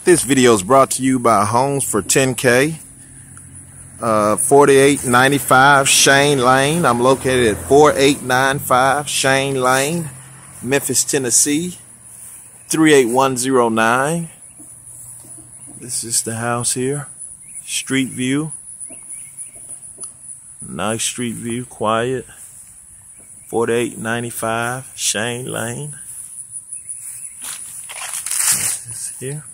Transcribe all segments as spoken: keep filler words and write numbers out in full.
This video is brought to you by Homes for ten K, uh, forty-eight ninety-five Shayne Lane. I'm located at forty-eight ninety-five Shayne Lane, Memphis, Tennessee, three eight one zero nine. This is the house here. Street view. Nice street view, quiet. forty-eight ninety-five Shayne Lane. This is here.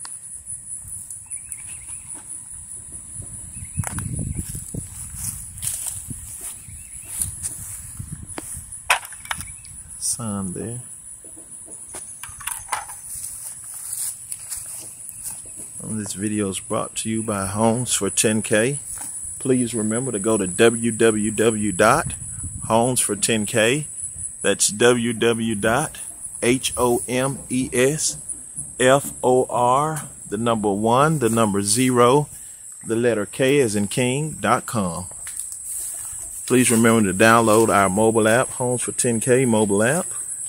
Sun there. This video is brought to you by Homes for ten K. Please remember to go to w w w dot homes for ten k. That's w w w dot homes for the number one, the number zero, the letter K as in king dot com. Please remember to download our mobile app, Homes for ten K mobile app.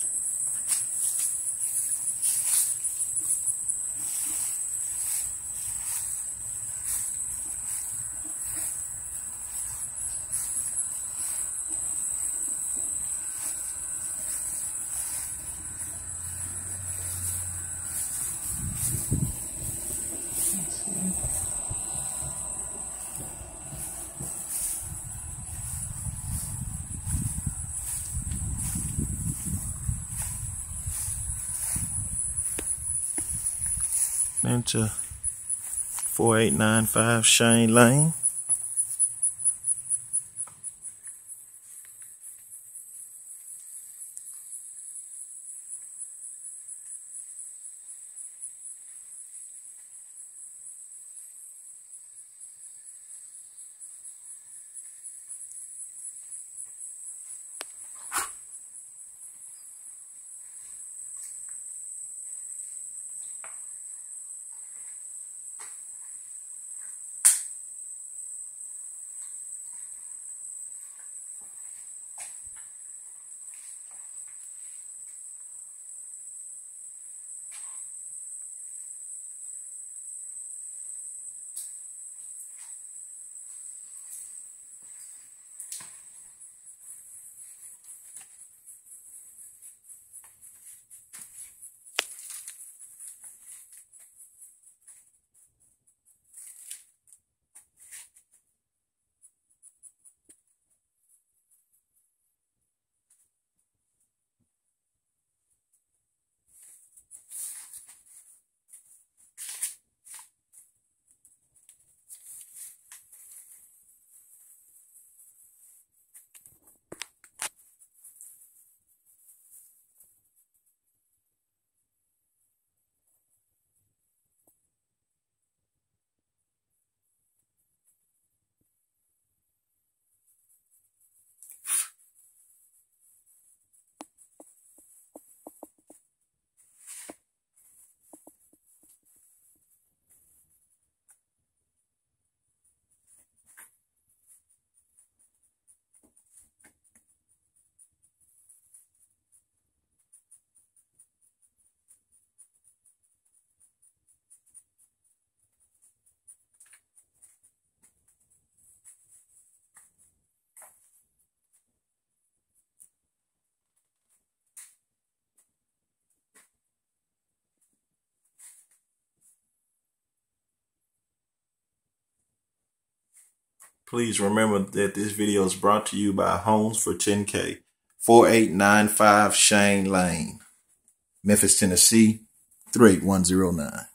Into forty-eight ninety-five Shayne Lane. Please remember that this video is brought to you by Homes for ten K, forty-eight ninety-five Shayne Lane, Memphis, Tennessee, three eight one zero nine.